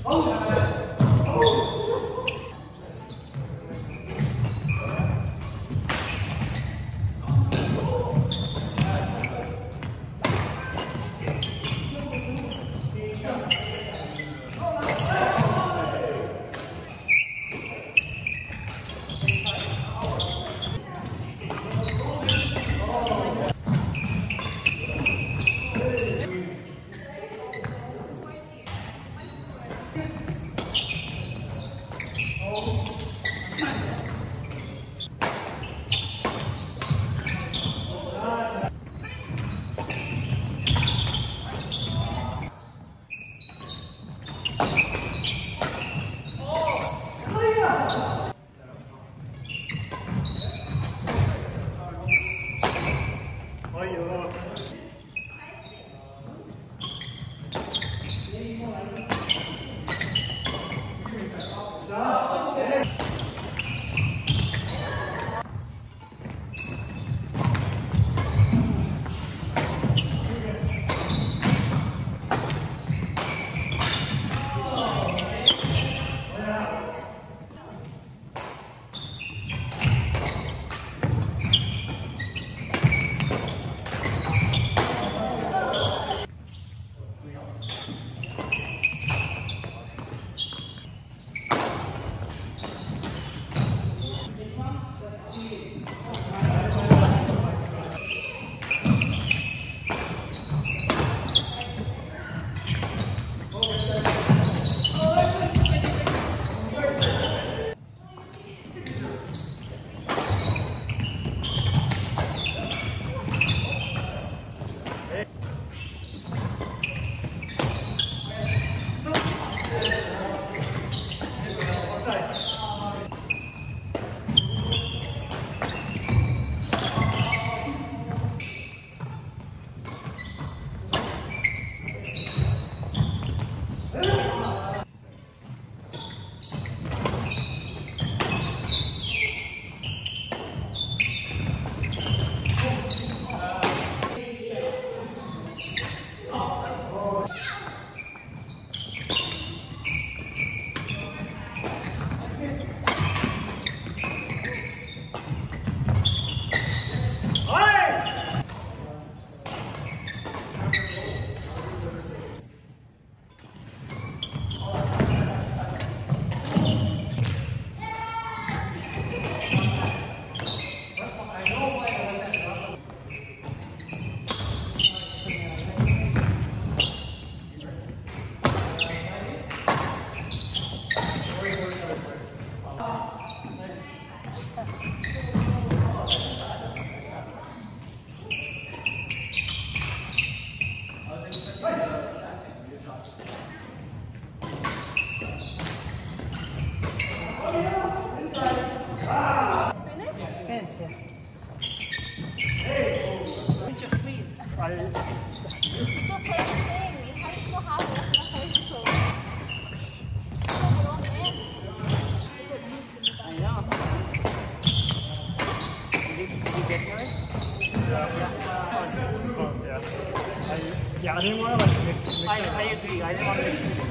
Yeah, I didn't want to like mix I agree. I didn't want to mix it.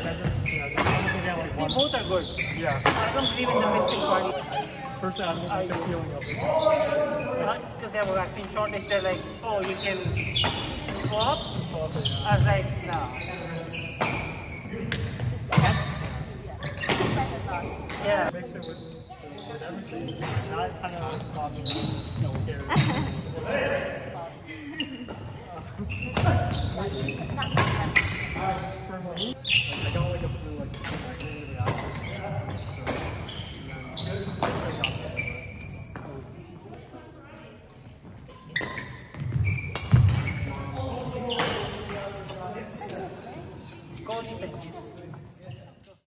Both are good. Yeah. I don't believe in the mixing party. Personally, I don't like the feeling of it. Not because they have a vaccine shortage, they're like, oh, you can swap? I was like, no. Yeah. Mix it with everything. Now it kind of bothers me. No care.